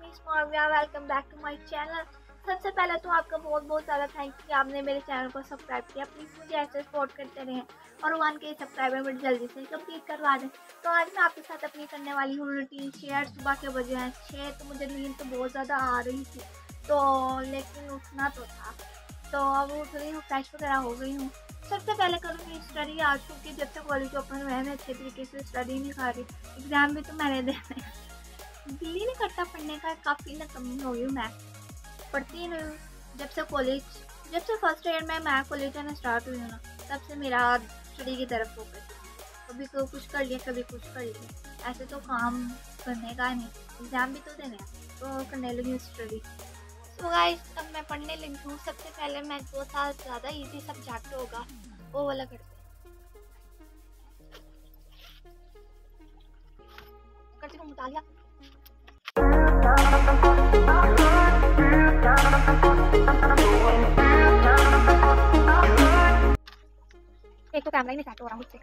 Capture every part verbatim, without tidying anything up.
Welcome back to my channel. सबसे पहले तो आपका बहुत बहुत ज़्यादा थैंक यू कि आपने मेरे चैनल को सब्सक्राइब किया। प्लीज़ मुझे ऐसे सपोर्ट करते रहें और वन के सब्सक्राइबर बड़ी जल्दी से कंप्लीट करवा दें। तो आज मैं आपके साथ अपनी करने वाली हूँ रूटीन शेयर। सुबह के बजे हैं छः, तो मुझे नींद तो बहुत ज़्यादा आ रही थी, तो लेकिन उठना तो था, तो अब उठ रही हूँ, फ्रेश वगैरह हो गई हूँ। सबसे पहले करूँगी स्टडी आज, क्योंकि जब से कॉलेज ओपन हुआ है मैं अच्छे तरीके से स्टडी नहीं कर रही। एग्ज़ाम भी तो मैंने देने हैं, दिल ही नहीं करता पढ़ने का, काफ़ी ना कमी हो गई हूँ। मैं पढ़ती नहीं हूँ जब से कॉलेज जब से फर्स्ट ईयर में मैं कॉलेज आना स्टार्ट हुई हूँ ना, तब से मेरा स्टडी की तरफ फोकस है। कभी को कुछ कर लिया, कभी कुछ कर लिया, ऐसे तो काम करने का नहीं, एग्ज़ाम भी तो देने हैं, तो करने लगी स्टडी। तो गाइस अब मैं पढ़ने लगी हूँ। सबसे पहले मैं दो साल ज़्यादा इजी सब्जेक्ट होगा वो वाला करते करती हूँ मुतालिया। एक तो कैमरा ही नहीं सेट हो रहा मुझसे।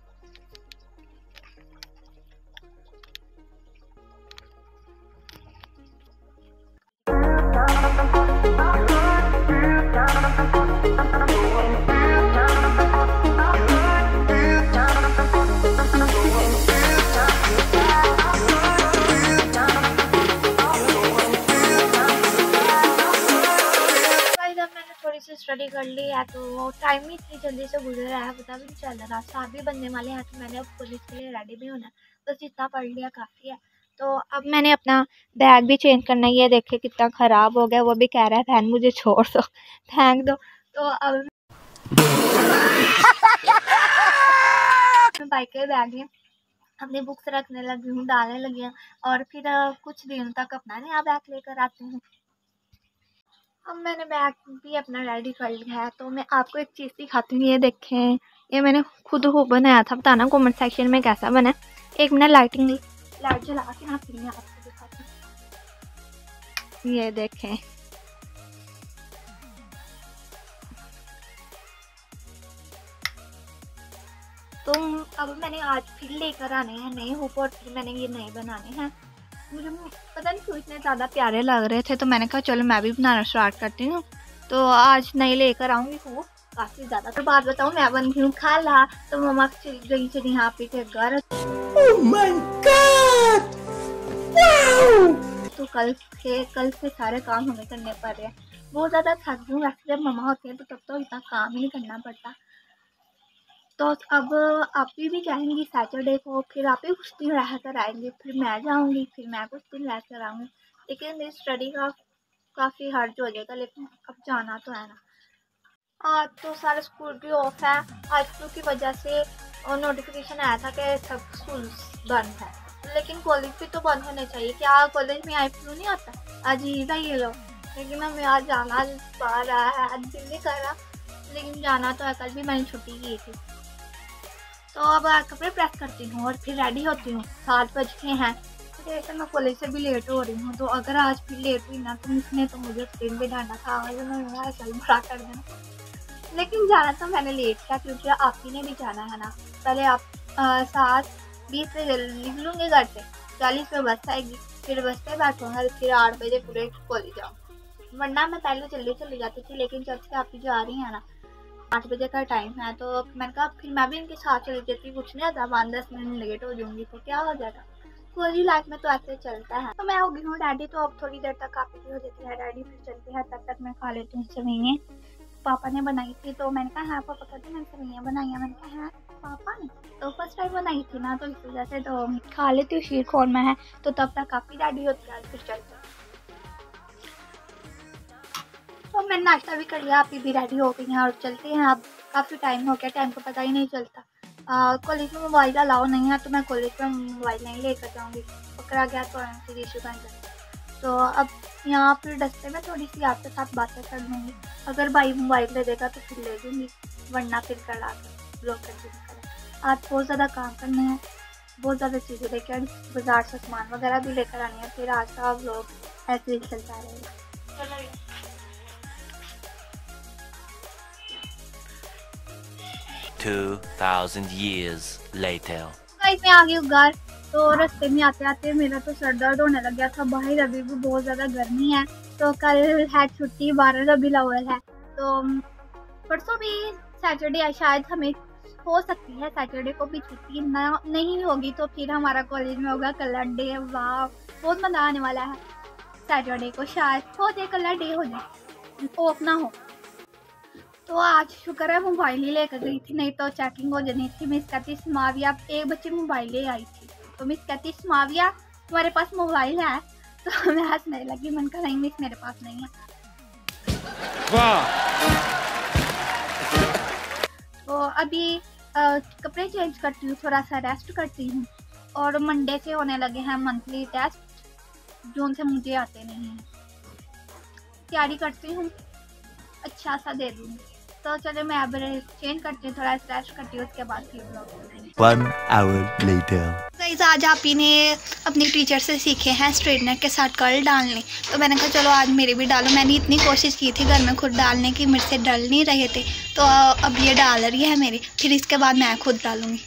स्टडी कर ली है तो टाइम ही इतनी जल्दी से गुजर रहा है, पता भी नहीं चल रहा। साथ भी बनने वाले हैं, तो मैंने अब कॉलेज के लिए रेडी भी होना, बस इतना पढ़ लिया काफ़ी है। तो अब मैंने अपना बैग भी चेंज करना है, ये देखे कितना ख़राब हो गया। वो भी कह रहा है बहन मुझे छोड़ दो, फेंक दो। तो अब मैं बाइक के बैग में अपनी बुक्स रखने लगी हूँ, डालने लगी हूँ, और फिर कुछ दिनों तक अपना नया बैग लेकर आती हूँ। अब मैंने बैग भी अपना रेडी कर लिया है, तो मैं आपको एक चीज़ दिखाती हूँ। ये देखें, ये मैंने खुद हो बनाया था, बताना कमेंट सेक्शन में कैसा बना। एक मिनट लाइटिंग लाइट जला के ना फिर मैं आपको दिखाती हूँ। ये देखें, तो अब मैंने आज फिर लेकर आने हैं नए हुक, और फिर मैंने ये नए बनाने हैं। मुझे पता नहीं क्यों इतने ज़्यादा प्यारे लग रहे थे, तो मैंने कहा चलो मैं भी बनाना स्टार्ट करती हूँ। तो आज नए लेकर आऊँगी वो काफ़ी ज़्यादा। तो बात बताऊँ, मैं बन गई हूँ खाला, तो मम्मा चली गई चली यहाँ पे के घर। oh my God! wow! तो कल से कल से सारे काम हमें करने पड़ रहे हैं। बहुत ज़्यादा थक गई हूँ। वैसे जब मम्मा होती है तो तब तो इतना काम ही नहीं करना पड़ता। तो अब आप भी, भी जाएंगी सैटरडे को, फिर आप ही कुछ दिन रह कर आएंगे, फिर मैं जाऊंगी, फिर मैं कुछ दिन रह कर आऊँगी। लेकिन मेरी स्टडी का काफ़ी हार्ड हो जाएगा, लेकिन अब जाना तो है ना। आज तो सारे स्कूल भी ऑफ है। आज फ्लू की वजह से नोटिफिकेशन आया था कि सब स्कूल बंद है, लेकिन कॉलेज भी तो बंद होने चाहिए। क्या कॉलेज में आई फ्लू नहीं आता? अजीब है ये लोग। लेकिन हमें आज जाना पा रहा है, आज दिल नहीं कर रहा, लेकिन जाना तो है। कल भी मैंने छुट्टी की थी। तो अब कपड़े प्रेस करती हूँ और फिर रेडी होती हूँ। सात बज के हैं, तो मैं कॉलेज से भी लेट हो रही हूँ। तो अगर आज फिर लेट हुई ना, तो उसने तो मुझे दिन भी डांटा था, मैं चल बड़ा कर देना। लेकिन जाना तो मैंने लेट किया, क्योंकि आप ही ने भी जाना है ना। पहले आप सात बीस पे निकलूँगी घर से, चालीस पे बस आएगी, फिर बस पे बैठूँगा, फिर आठ बजे पूरे कॉलेज जाऊँ। वरना मैं पहले जल्दी चली जाती थी, लेकिन जब से आप ही जा रही हैं ना, आठ बजे का टाइम है, तो मैंने कहा फिर मैं भी इनके साथ चली जाती। कुछ नहीं आता, पाँच दस मिनट लेट हो जाऊंगी तो क्या हो जाएगा। कॉलेज लाइफ में तो ऐसे चलता है। तो मैं हो गई हूँ रेडी, तो अब थोड़ी देर तक काफ़ी भी हो जाती है रेडी, फिर चलती है। तब तक मैं खा लेती हूँ सेवइयाँ। पापा ने बनाई थी, तो मैंने कहा हाँ पापा, कहते मैंने सेवइयाँ बनाई है। मैंने कहा हाँ पापा ने तो फर्स्ट टाइम बनाई थी ना, तो इस वजह से तो खा लेती हूँ। शीर खोरमा है, तो तब तक काफ़ी रेडी होती है, फिर चलते हैं। तो मैंने नाश्ता भी कर लिया, आप भी रेडी हो गई हैं और चलते हैं। अब काफ़ी टाइम हो गया, टाइम का पता ही नहीं चलता। कॉलेज में मोबाइल अलाउ नहीं है, तो मैं कॉलेज में मोबाइल नहीं लेकर जाऊँगी, पकड़ा गया तो ऐसे इशू बन जाए। तो अब यहाँ फिर दस्ते में थोड़ी सी आपके साथ बातें कर लूँगी। अगर भाई मोबाइल ले देगा तो फिर ले दूँगी, वरना फिर कर आकर ब्लॉक कर दूँगी। आज बहुत ज़्यादा काम करने हैं, बहुत ज़्यादा चीज़ें लेकर, बाजार से सामान वगैरह भी लेकर आनी है। फिर आज का ब्लॉग ऐसे ही चलता रहेगा। two thousand years later. Guys मैं आ गई हूँ घर। तो रास्ते में आते आते मेरा तो सर दर्द होने लग गया था। बाहर अभी भी बहुत ज़्यादा गर्मी है। तो कल है छुट्टी, बारह रबीउल अव्वल है। तो परसों भी सैटरडे है, शायद हमें हो सकती है सैटरडे को भी छुट्टी ना नहीं होगी। तो फिर हमारा कॉलेज में होगा कलर डे। वाह बहुत मज़ा आने वाला है। सैटरडे को शायद हो जाए, कलर डे हो जाए, ऑफ ना हो। तो आज शुक्र है मोबाइल ही लेकर गई थी, नहीं तो चेकिंग हो जानी थी। मिस कहती माविया, एक बच्चे मोबाइल ले आई थी। तो मिस कहती माविया तुम्हारे पास मोबाइल है? तो मैं हंसने लगी, मन का नहीं मिस मेरे पास नहीं है। तो अभी आ, कपड़े चेंज करती हूँ, थोड़ा सा रेस्ट करती हूँ। और मंडे से होने लगे हैं मंथली टेस्ट, जो उनसे मुझे आते नहीं हैं। तैयारी करती हूँ, अच्छा सा दे दूँगी। तो चलो मैं अब चेंज करती हूँ, थोड़ा रेस्ट करती हूँ, उसके बाद फिर blog. One hour later. Guys आज आप ही ने अपनी टीचर से सीखे हैं स्ट्रेटनर के साथ कर्ल डालने। तो मैंने कहा चलो आज मेरे भी डालो। मैंने इतनी कोशिश की थी घर में खुद डालने की, मेरे से डल नहीं रहे थे। तो अब ये डाल रही है मेरी, फिर इसके बाद मैं खुद डालूंगी।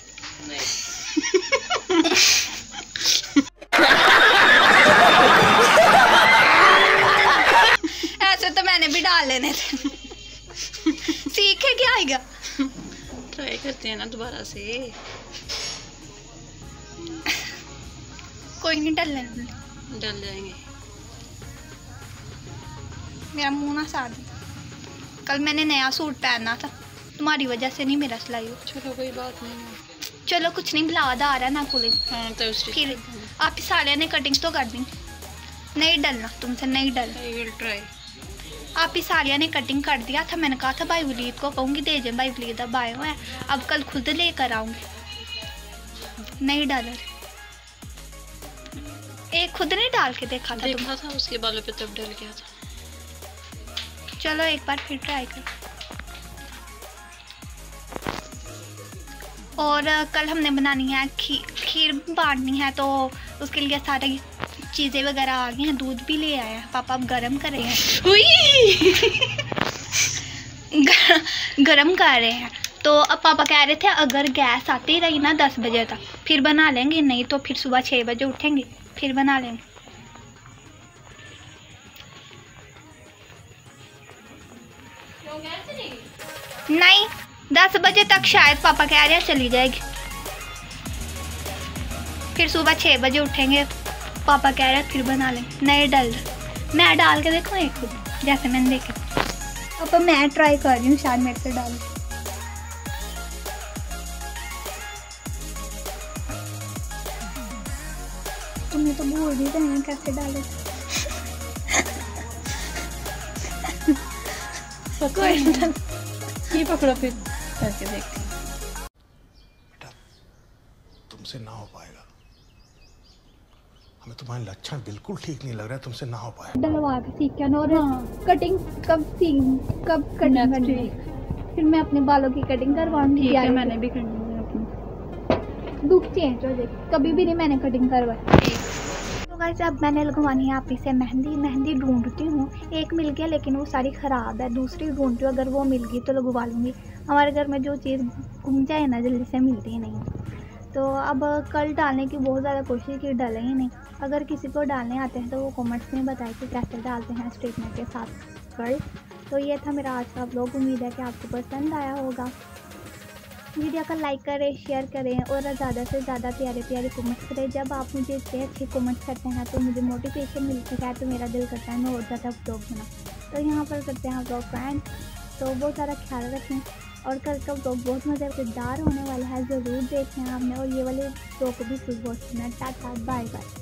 ऐसे तो मैंने भी डाल लेने थे। सीखे क्या आएगा, ट्राई करते हैं ना दोबारा से। कोई नहीं, डल डल जाएंगे। मेरा मुंह ना साड़ दे। कल मैंने नया सूट पहना था, तुम्हारी वजह से नहीं मेरा सिलाई हो। चलो कोई बात नहीं, चलो कुछ नहीं, ब्लाद आ रहा है ना खुले। हाँ तो फिर आप सारे ने कटिंग तो कर दी, नहीं डलना तुमसे, नहीं डल। I will try. आप ही सालिया ने कटिंग कर दिया था। मैंने कहा था भाई वलीद को कहूँगी दे जाए, भाई वलीद अब आए हुए हैं, अब कल खुद लेकर आऊँगी। नहीं डाला, एक खुद नहीं डाल के देखा था, देखा था उसके बालों पे तब डल गया था। चलो एक बार फिर ट्राई कर। और कल हमने बनानी है खीर, खीर बांटनी है। तो उसके लिए सारी चीज़ें वगैरह आ गई हैं, दूध भी ले आए हैं पापा, अब गरम कर रहे हैं। गरम कर रहे हैं। तो अब पापा कह रहे थे अगर गैस आती रही ना दस बजे तक फिर बना लेंगे, नहीं तो फिर सुबह छः बजे उठेंगे फिर बना लेंगे। नहीं दस बजे तक शायद पापा कह रहे हैं चली जाएगी, फिर सुबह छः बजे उठेंगे। पापा कह रहे हैं फिर बना लें। नहीं डल, मैं डाल के देखूँ एक खुद, जैसे मैंने देखा। पापा मैं ट्राई कर रही हूँ, शायद मेरे से डाल। तुम्हें तो भूल भी रहे कैसे डाले। ये पकड़ो फिर करके देखते हैं। बेटा तुमसे ना हो पाएगा, हमें तुम्हारे लक्षण बिल्कुल ठीक नहीं लग रहा है, तुमसे ना हो पाएगा। डलवा के सीख क्या और कटिंग कब सीख कब कटिंग करनी है, फिर मैं अपने बालों की कटिंग करवाऊंगी। ठीक है, मैंने भी करनी है अपनी। लुक चेंज हो जाए, कभी भी नहीं मैंने कटिंग करवाई। तो गाइस अब मैंने लगवानी है आप इसे मेहंदी। मेहंदी ढूंढती हूँ, एक मिल गया लेकिन वो सारी ख़राब है, दूसरी ढूंढती हूँ, अगर वो मिल गई तो लगवा लूँगी। हमारे घर में जो चीज़ घूम जाए ना जल्दी से मिलती ही नहीं। तो अब कल डालने की बहुत ज़्यादा कोशिश की, डाले ही नहीं। अगर किसी को डालने आते हैं तो वो कमेंट्स में बताए कि कैसे डालते हैं स्ट्रेटनर के साथ कर्ल। तो ये था मेरा आज का व्लॉग, उम्मीद है कि आपको पसंद आया होगा। वीडियो को लाइक करें, शेयर करें और ज़्यादा से ज़्यादा प्यारे प्यारे कमेंट्स करें। जब आप मुझे इतने अच्छे कमेंट्स करते हैं तो मुझे मोटिवेशन मिलती है, तो मेरा दिल करता है मैं और ज़्यादा व्लॉग बना। तो यहाँ पर करते हैं व्लॉग फ्रेंड। तो बहुत सारा ख्याल रखें और कल का व्लॉग बहुत मज़ेदार होने वाला है, ज़रूर देखें आपने। और ये वाले व्लॉग को भी फिर बहुत सुना। Tata bye bye.